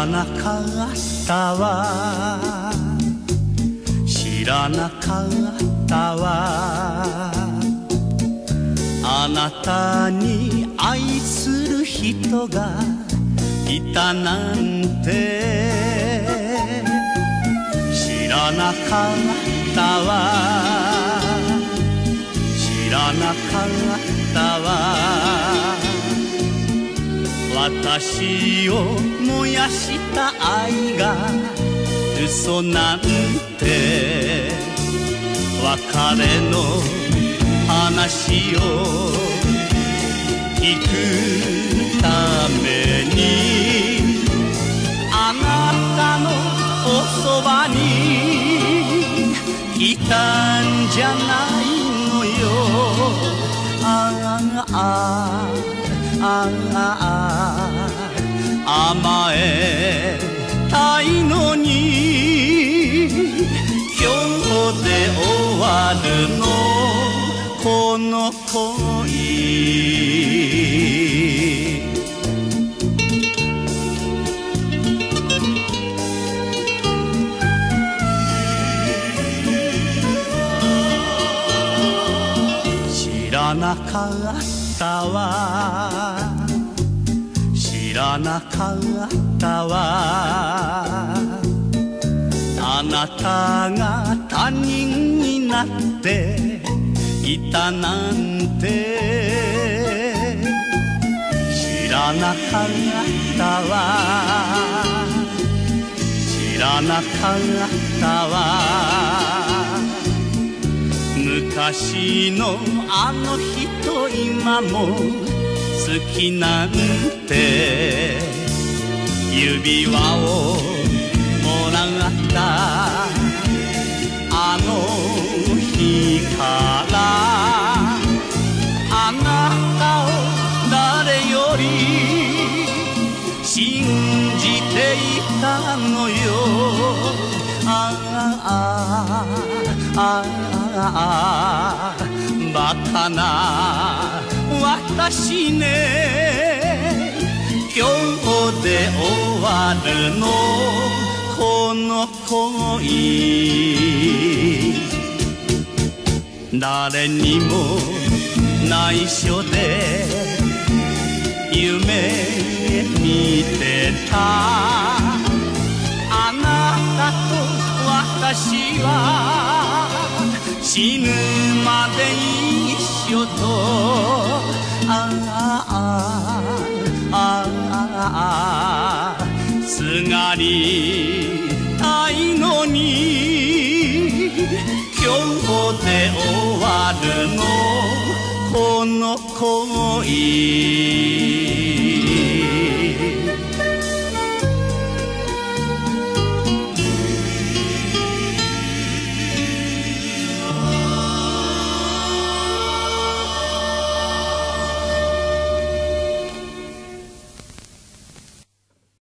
らなかったわ知らなかったわあなたに愛する人がいたなんて知らなかったわ知らなかったわ私を燃やした愛が嘘なんて別れの話を聞くためにあなたのおそばにいたんじゃないのよ甘えたいのに今日で終わるのこの恋知らなかったわ知らなかったわあなたが他人になっていたなんて知らなかったわ知らなかったわ昔のあの人今も好きなんて指輪をもらったあの日からあなたを誰より信じていたのよバカな私ね今日で終わるのこの恋誰にも内緒で夢見てたあなたと私は死ぬまで一緒とすがりたいのに今日で終わるのこの恋